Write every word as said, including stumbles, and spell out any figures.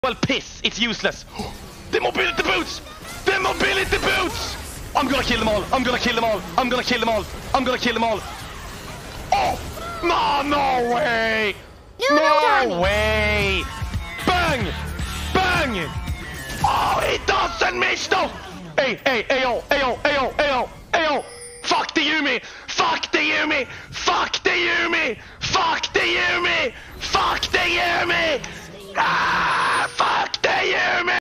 Well, piss. It's useless. The mobility boots! The mobility boots! I'm gonna kill them all. I'm gonna kill them all. I'm gonna kill them all. I'm gonna kill them all. Oh! No, no way! No, No no way! Bang! Bang! Oh, he doesn't miss though! Hey, hey, ayo, ayo, ayo, ayo, ayo! Fuck the Yuumi! Fuck the Yuumi! Fuck the Yuumi! Fuck the Yuumi! Fuck the Yuumi! Ah! Fuck the Yuumi!